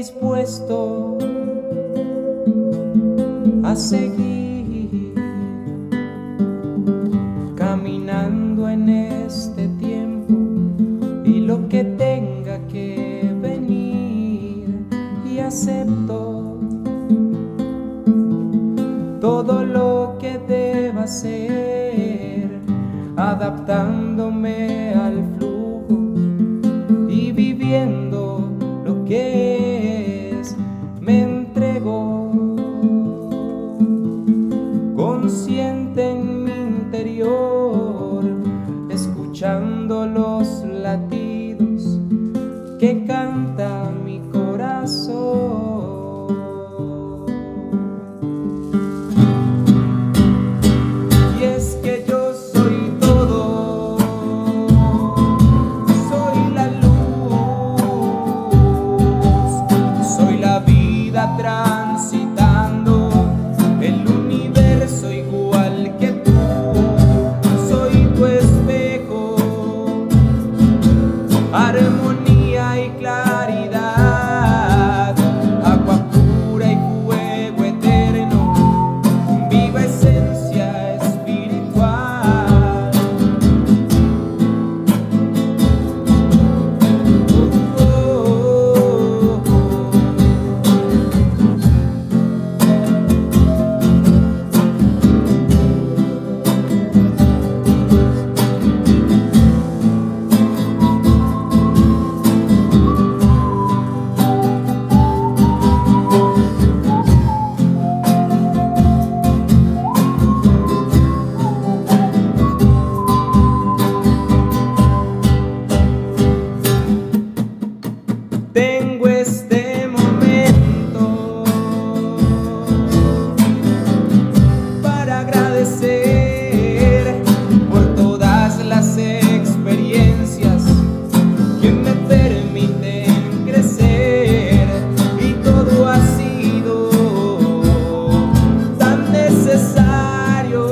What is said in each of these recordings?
dispuesto a seguir caminando en este tiempo y lo que tenga que venir, y acepto todo lo que deba ser, adaptándome al flujo y viviendo lo que es. Me entrego consciente en mi interior, escuchando los latidos que canta mi corazón. Y es que yo soy todo, soy la luz, soy la vida transitando el universo igual que tú. Soy tu espejo, armonía y claridad, agua pura y fuego eterno, viva esencia espiritual. Tengo este momento para agradecer por todas las experiencias que me permiten crecer, y todo ha sido tan necesario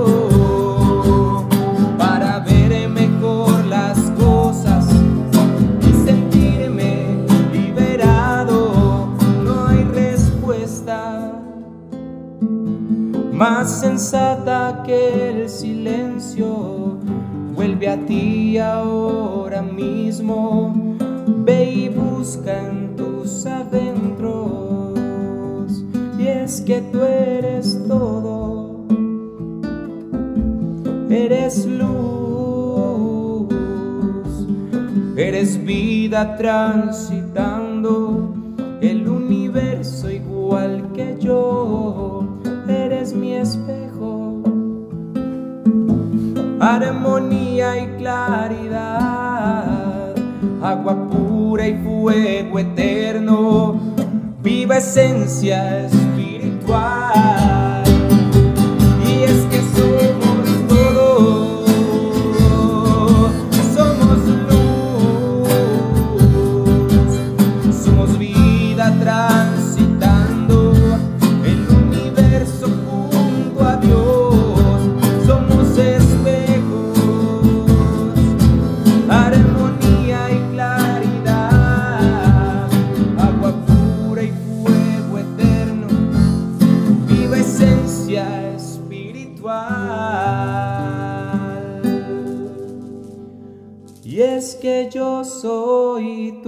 para ver mejor las cosas y sentirme liberado. No hay respuesta más sensata que el silencio. Vuelve a ti ahora mismo, ve y busca en tus adentros. Y es que tú eres todo, eres luz, eres vida transitando el universo igual que yo. Eres mi espejo, armonía y claridad, agua pura y fuego eterno, viva esencia espiritual. Y es que somos todo, somos luz, somos vida transitando el universo junto a Dios. Somos espejos, armonía y claridad, agua pura y fuego eterno, viva esencia espiritual. Y es que yo soy